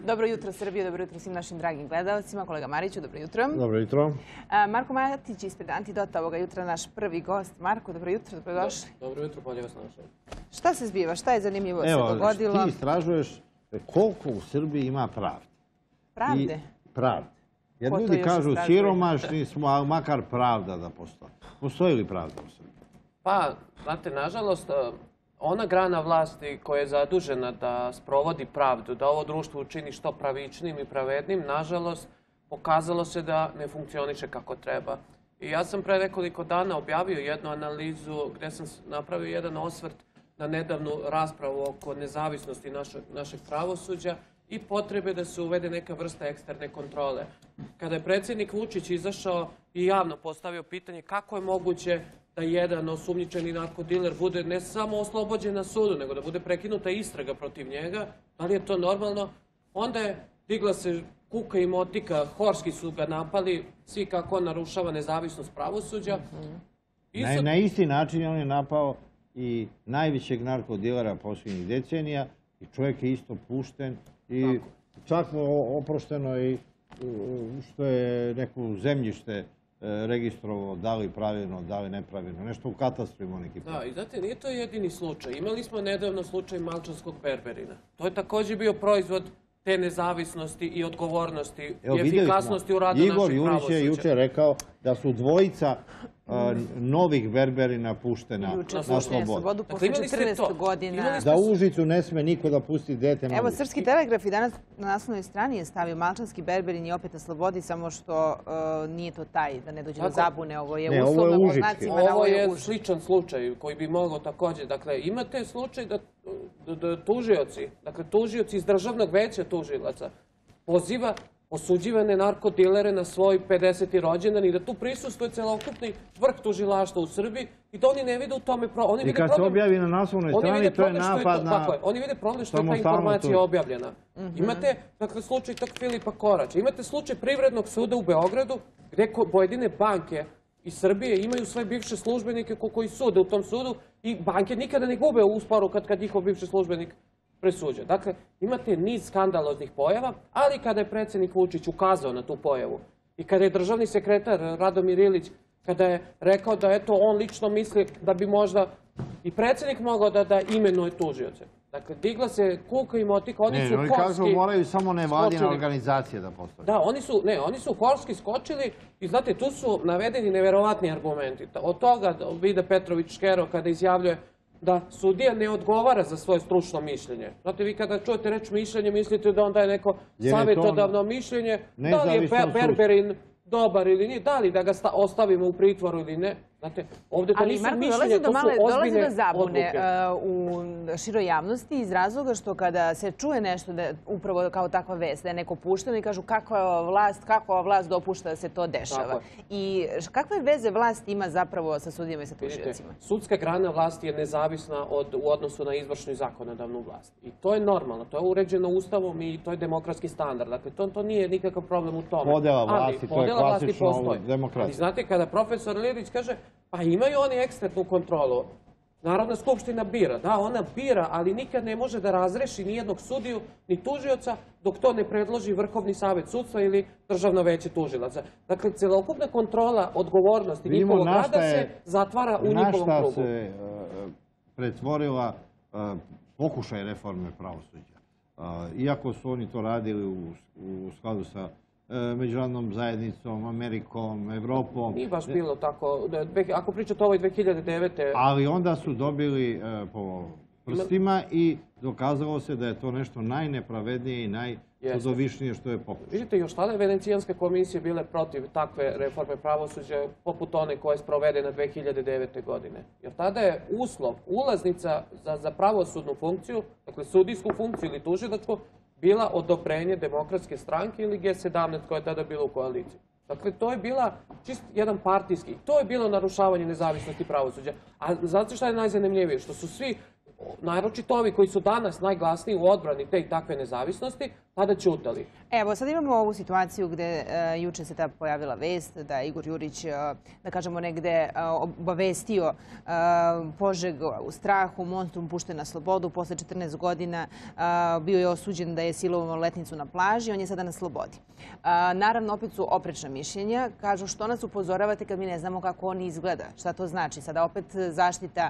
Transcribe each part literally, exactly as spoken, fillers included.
Dobro jutro Srbije, dobro jutro svim našim dragim gledalcima. Kolega Mariću, dobro jutro. Dobro jutro. Marko Matić ispred Antidota ovoga jutra naš prvi gost. Marko, dobro jutro, dobrodošli. Dobro jutro, bolje vas našao. Šta se zbiva, šta je zanimljivo se dogodilo? Evo, ti istražuješ koliko u Srbiji ima pravde. Pravde? Pravde. Jer ljudi kažu siromašni smo, ali makar pravda da postoji. Postoji li pravda u Srbiji? Pa, znate, nažalost, ona grana vlasti koja je zadužena da sprovodi pravdu, da ovo društvo učini što pravičnim i pravednim, nažalost, pokazalo se da ne funkcioniše kako treba. I ja sam pre nekoliko dana objavio jednu analizu gdje sam napravio jedan osvrt na nedavnu raspravu oko nezavisnosti našeg pravosuđa i potrebe da se uvede neka vrsta eksterne kontrole. Kada je predsjednik Vučić izašao i javno postavio pitanje kako je moguće da jedan osumnjičeni narkodiler bude ne samo oslobođen na sudu, nego da bude prekinuta istraga protiv njega, da li je to normalno, onda je digla se kuka i motika, horski su ga napali, svi kako on narušava nezavisnost pravosuđa. Na isti način on je napao i najvećeg narkodilera posljednjih decenija i čovjek je isto pušten i čak oprošteno i što je neko zemljište registrovao, da li pravilno, da li nepravilno. Nešto u katastru ima neki problem. Da, i znate, nije to jedini slučaj. Imali smo nedavno slučaj malčanskog berberina. To je također bio proizvod te nezavisnosti i odgovornosti i efikasnosti u radu našeg pravosuđa. Igor Jurić je jučer rekao da su dvojica novih berberina puštena na slobodu. Posle četrnaest godina. Da u Užicu ne sme niko da pusti dete na ulicu. Evo, Srpski telegraf i danas na naslovnoj strani je stavio malčanski berberin i opet na slobodi, samo što nije to taj, da ne dođe do zabune. Ovo je uslovno po znacima. Ovo je sličan slučaj koji bi mogao također. Dakle, imate slučaj da tužioci, dakle, tužioci iz Državnog veća tužilaca poziva osuđivane narkodilere na svoj pedeseti rođendan i da tu prisustuje celokupni vrh tužilaštva u Srbiji i da oni ne vide u tome problem. I kad se objavi na naslovnoj strani, to je napad na... Oni vide problem što je ta informacija objavljena. Imate, dakle, slučaj tog Filipa Korača. Imate slučaj Privrednog suda u Beogradu gdje pojedine banke iz Srbije imaju svoje bivše službenike koji sude u tom sudu i banke nikada ne gube u sporu kad njihov bivši službenik presuđa. Dakle, imate niz skandaloznih pojava, ali kada je predsjednik Vučić ukazao na tu pojavu i kada je državni sekretar Radomir Ilić, kada je rekao da eto on lično misli da bi možda i predsjednik mogao da imenuje tužioce. Dakle, digla se kuka i motika, oni su horski... Ne, oni kažu moraju samo nevladine organizacije da postoje. Da, oni su, ne, oni su horski skočili i znate, tu su navedeni neverovatni argumenti. Od toga Vida Petrović-Škero kada izjavljuje da sudija ne odgovara za svoje stručno mišljenje. Znate, vi kada čujete reč mišljenje, mislite da on daje neko savjetodavno mišljenje, da li je berberin dobar ili nije, da li da ga ostavimo u pritvoru ili ne. Znate, ovdje to nisu mišljenje, to su ozbiljne odluke. U široj javnosti iz razloga što kada se čuje nešto, upravo kao takva vest, da je neko pušteno i kažu kakva vlast, kakva vlast dopušta da se to dešava. I kakve veze vlast ima zapravo sa sudijama i sa tužiocima? Sudska grana vlasti je nezavisna u odnosu na izvršnu i zakonodavnu vlast. I to je normalno, to je uređeno ustavom i to je demokratski standard. Dakle, to nije nikakav problem u tome. Podela vlasti, to je klasično demokratski. Ali znate, kada profesor Lilić kaže pa imaju oni eksternu kontrolu. Narodna skupština bira. Da, ona bira, ali nikad ne može da razreši ni jednog sudiju, ni tužioca, dok to ne predloži Vrhovni savjet sudstva ili Državno veće tužilaca. Dakle, celokupna kontrola, odgovornosti njihovog rada se zatvara u njihovom krugu. Na šta se pretvorila pokušaj reforme pravosuđa. Iako su oni to radili u skladu sa međunarodnom zajednicom, Amerikom, Evropom. Nije baš bilo tako. Ako pričate o ovoj dve hiljade devete. Ali onda su dobili po prstima i dokazalo se da je to nešto najnepravednije i najčudovišnije što je pokušano. Vidite, još tada je Venecijanske komisije bile protiv takve reforme pravosuđa poput one koja je sprovedena dve hiljade devete. godine. Jer tada je uslov, ulaznica za pravosudnu funkciju, dakle sudijsku funkciju ili tužilačku, bila odobrenje Demokratske stranke ili G sedamnaest koja je tada bila u koaliciji. Dakle, to je bila čist jedan partijski. To je bilo narušavanje nezavisnosti pravosuđa. A znate šta je najzanimljivije? Što su svi naročito ovi koji su danas najglasniji u odbrani te i takve nezavisnosti, tada ćutali. Evo, sad imamo ovu situaciju gde juče se ta pojavila vest da je Igor Jurić, da kažemo, negde obavestio Požeg u strahu, Monstrum pušten na slobodu, posle četrnaest godina bio je osuđen da je silovao maloletnicu na plaži, on je sada na slobodi. Naravno, opet su oprečna mišljenja. Kažu, što nas upozoravate kad mi ne znamo kako on izgleda? Šta to znači? Sada opet zaštita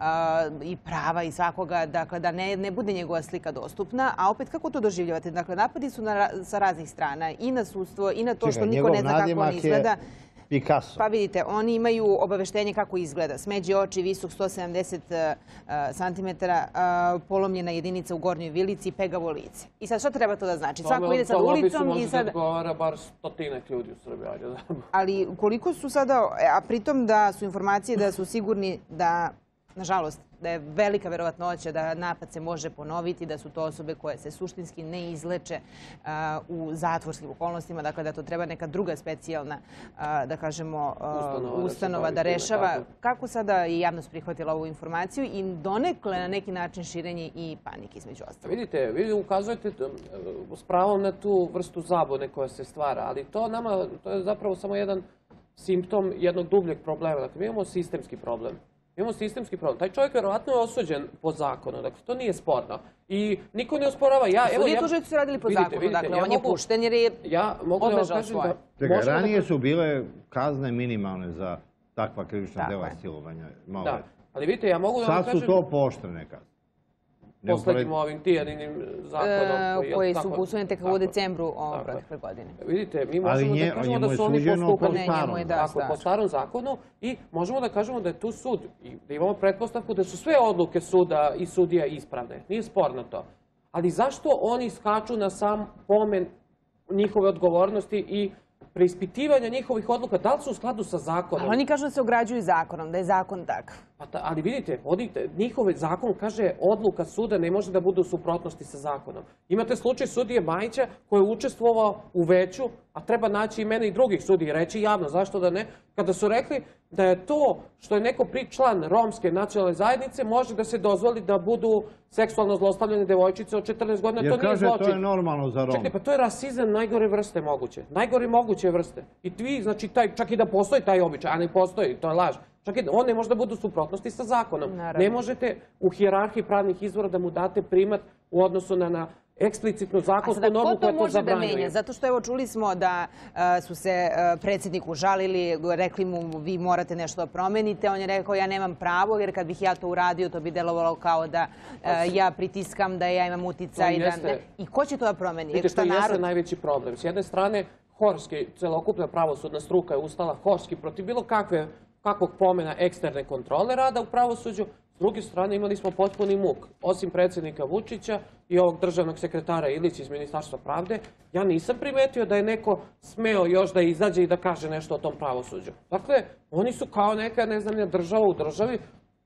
i prava i svakoga, dakle, da ne bude njegova slika dostupna, a opet kako to doživljavate? Dakle, napadi su sa raznih strana, i na sudstvo, i na to što niko ne zna kako on izgleda. Picasso. Pa vidite, oni imaju obaveštenje kako izgleda. Smeđe oči, visok sto sedamdeset centimetara, polomljena jedinica u gornjoj vilici i pegavo lice. I sad šta treba to da znači? Svako ide sad ulicom i sad... To može da odgovara bar stotinak ljudi u Srbiji. Ali koliko su sada, a pritom da su informacije da su sigurni da, nažalost, da je velika verovatnoća da napad se može ponoviti, da su to osobe koje se suštinski ne izleče u zatvorskim okolnostima, dakle da to treba neka druga specijalna, da kažemo, ustanova da rešava. Kako sada je javnost prihvatila ovu informaciju i donekle na neki način širenje i panike između ostalog? Vidite, vi ukazujete s pravom na tu vrstu zabune koja se stvara, ali to nama, to je zapravo samo jedan simptom jednog dubljeg problema. Dakle, mi imamo sistemski problem. Imamo sistemski problem. Taj čovjek verovatno je osuđen po zakonu. Dakle, to nije sporno. I niko ne osporava. Sudije tužioci su radili po zakonu. Dakle, on je pušten jer je odležao svoje. Ranije su bile kazne minimalne za takva krivična dela silovanja. Da, ali vidite, ja mogu da vam kažem... Sad su to pooštrene kazne. Poslednjim ovim tijaninim zakonom. Koji su usvojeni tek u decembru protekle godine. Vidite, mi možemo da kažemo da su oni postupali po starom zakonu i možemo da kažemo da je tu sud i da imamo pretpostavku da su sve odluke suda i sudija ispravne. Nije sporno to. Ali zašto oni skaču na sam pomen njihove odgovornosti i preispitivanja njihovih odluka, da li su u skladu sa zakonom? Ali oni kažu da se ograđuju zakonom, da je zakon takav. Ali vidite, njihov zakon kaže odluka suda ne može da bude u suprotnosti sa zakonom. Imate slučaj sudije Majića koji je učestvovao u veću, a treba naći imena i drugih sudija i reći javno, zašto da ne, kada su rekli da je to što je neko član romske nacionalne zajednice može da se dozvoli da budu seksualno zlostavljene devojčice od četrnaest godina, to nije zločin. Jer kaže, to je normalno za Roma. Čekaj, pa to je rasizam najgore vrste moguće. Najgore moguće vrste. I vi, znači, čak i da postoji taj običaj, a ne postoji, to je laž. Čak i on ne može da bude u suprotnosti sa zakonom. Ne možete u hijerarhiji pravnih izvora da mu date primat u odnosu na eksplicitnu zakonsku normu koja to zabranjuje. A sada ko to može da menja? Zato što evo čuli smo da su se predsjedniku žalili, rekli mu vi morate nešto da promenite. On je rekao ja nemam pravo jer kad bih ja to uradio to bi delovalo kao da ja pritiskam, da ja imam uticaj. I ko će to da promeni? Vidite, to jeste najveći problem. S jedne strane, Horski, celokupna pravosudna struka je ustala Horski protiv bilo kakve kakvog pomena eksterne kontrole rada u pravosuđu. S druge strane imali smo potpuni muk. Osim predsjednika Vučića i ovog državnog sekretara Ilića iz Ministarstva pravde, ja nisam primetio da je neko smeo još da izađe i da kaže nešto o tom pravosuđu. Dakle, oni su kao neka, ne znam, država u državi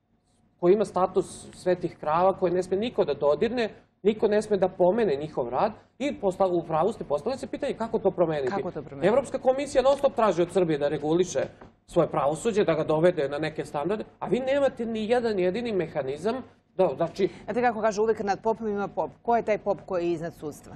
koja ima status svetih krava, koje ne sme niko da dodirne, niko ne sme da pomene njihov rad i u pravu ste postavili se pitanje kako to promeniti. Kako to promeniti? Evropska komisija non stop traži od Srbije da reguliše svoje pravosuđe, da ga dovede na neke standarde, a vi nemate ni jedan jedini mehanizam da, znači... Znate kako kažu, uvek nad popom ima pop. Ko je taj pop koji je iznad sudstva?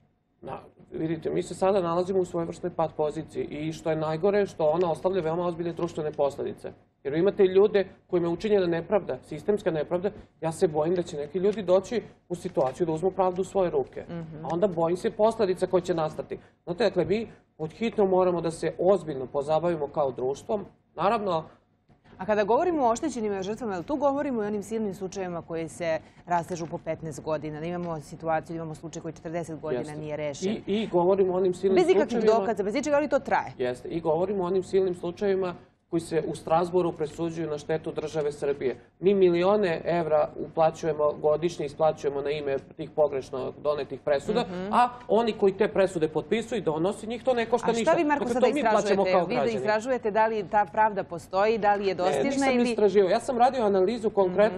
Vidite, mi se sada nalazimo u svojevrsnoj pad poziciji i što je najgore, što ona ostavlja veoma ozbiljne društvene posledice. Jer imate ljude kojima je učinjena nepravda, sistemska nepravda, ja se bojim da će neki ljudi doći u situaciju da uzmu pravdu u svoje ruke. A onda bojim se posledica koje će nastati. Znate, dakle, mi odhitno moramo da se ozbiljno pozabavimo kao društvom. Naravno... A kada govorimo o oštećenim žrtvama, tu govorimo i o onim silnim slučajevima koji se rastežu po petnaest godina. Imamo situaciju, imamo slučaj koji četrdeset godina nije rešen. I govorimo o onim silnim slučajevima... Bez ikakvih dokaza, bez ničega, ali to traje. Jeste. I govorimo o onim silnim slučajevima koji se u Strazboru presuđuju na štetu države Srbije. Mi milione evra uplaćujemo godišnje, isplaćujemo na ime tih pogrešno donetih presuda, a oni koji te presude potpisuju i donosi, njih to ne košta ništa. A šta vi, Marko, sada istražujete? Vi da istražujete da li ta pravda postoji, da li je dostižna ili... Nisam istraživao. Ja sam radio analizu konkretno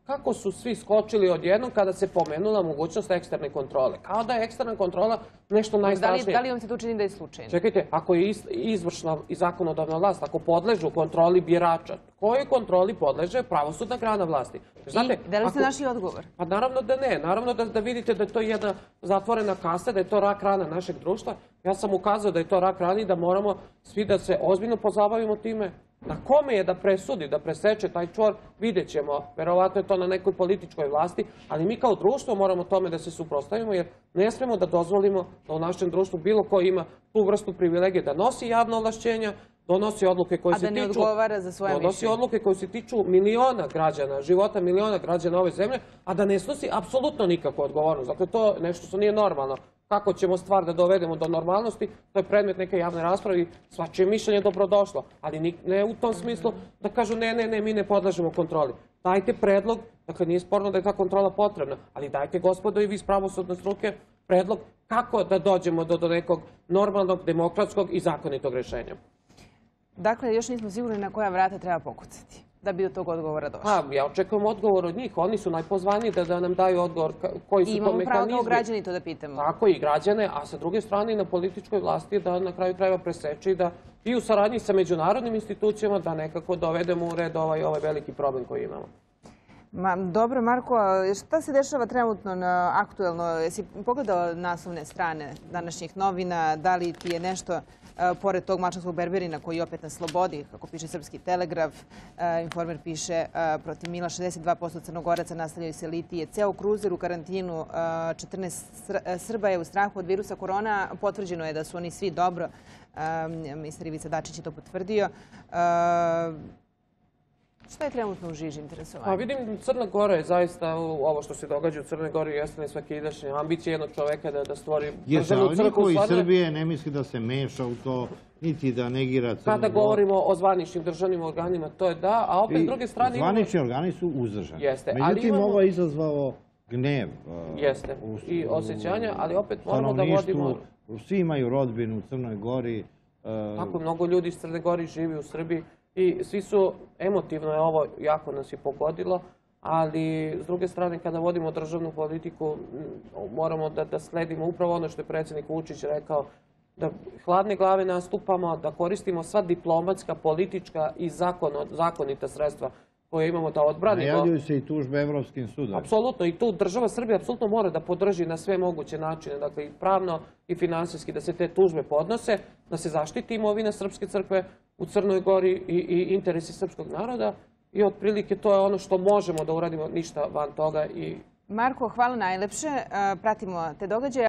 kako su svi skočili odjednom kada se pomenula mogućnost eksterne kontrole. Kao da je eksterna kontrola nešto najstrašnije. Da li vam se to čini da je slučajno? Čekajte, ako je izvršna i zakonodavna vlast, ako podležu kontroli birača, kojoj kontroli podleže pravosudna grana vlasti? I da li ste našli odgovor? Pa naravno da ne. Naravno da vidite da je to jedna zatvorena kasa, da je to rak rana našeg društva. Ja sam ukazao da je to rak rana i da moramo svi da se ozbiljno pozabavimo time. Na kome je da presudi, da preseče taj čvor, vidjet ćemo. Verovatno je to na nekoj političkoj vlasti, ali mi kao društvo moramo tome da se suprotstavimo, jer ne smemo da dozvolimo da u našem društvu bilo ko ima tu vrstu privilegije da nosi javna ovlašćenja, donosi odluke koje se tiču... A da ne odgovara za svoje mišljenje. Donosi odluke koje se tiču miliona građana, života miliona građana ove zemlje, a da ne snosi apsolutno nikakvu odgovornost. Dakle, to je nešto što nije normalno. Kako ćemo stvar da dovedemo do normalnosti, to je predmet neke javne rasprave i svačije mišljenje je dobrodošlo, ali ne u tom smislu da kažu ne, ne, ne, mi ne podležemo kontroli. Dajte predlog, dakle nije sporno da je ta kontrola potrebna, ali dajte gospodo i vi iz pravosudne struke predlog kako da dođemo do nekog normalnog, demokratskog i zakonitog rješenja. Dakle, još nismo sigurni na koja vrata treba pokucati da bi do tog odgovora došlo. Pa, ja očekujem odgovor od njih. Oni su najpozvaniji da nam daju odgovor koji su to mehanizmi. I imamo pravo kao građani to da pitamo. Tako i građane, a sa druge strane i na političkoj vlasti da na kraju treba preseći da i u saradnji sa međunarodnim institucijama da nekako dovedemo u red ovaj veliki problem koji imamo. Dobro, Marko, šta se dešava trenutno na aktuelno? Jesi pogledao naslovne strane današnjih novina? Da li ti je nešto, pored tog mačanskog berberina koji je opet na slobodi, kako piše Srpski telegraf, Informer piše protiv Mila šezdeset dva posto Crnogoraca nastavljaju se litije. Ceo kruzer u karantinu, četrnaest Srba je u strahu od virusa korona. Potvrđeno je da su oni svi dobro. Ministar Ivica Dačić je to potvrdio. Šta je trenutno u žiži interesovanja? Pa vidim, Crna Gora je zaista, ovo što se događa u Crnoj Gori, jeste nesvakidašnje ambicije jednog čoveka da stvori državnu crkvu. Niko iz Srbije ne misli da se meša u to, niti da negira Crnu Goru. Kada govorimo o zvaničnim državnim organima, to je da, a opet s druge strane... Zvanični organi su uzdržani. Jeste. Međutim, ovo je izazvalo gnev. Jeste. I osjećanja, ali opet moramo da vodimo... Svi imaju rodbinu u Crnoj Gori. Tako, mnogo ljudi iz Crne Gori živi u Srbiji. I svi su, emotivno je ovo, jako nas je pogodilo, ali s druge strane kada vodimo državnu politiku moramo da sledimo upravo ono što je predsjednik Vučić rekao, da hladne glave nastupamo, da koristimo sva diplomatska, politička i zakonita sredstva koje imamo da odbranimo. Najavljuju se i tužbe Evropskim sudom. Apsolutno, i tu država Srbija apsolutno mora da podrži na sve moguće načine, dakle i pravno i finansijski, da se te tužbe podnose, da se zaštiti imovina Srpske crkve u Crnoj Gori i interesi srpskog naroda i otprilike to je ono što možemo da uradimo, ništa van toga. Marko, hvala najlepše. Pratimo te događaje.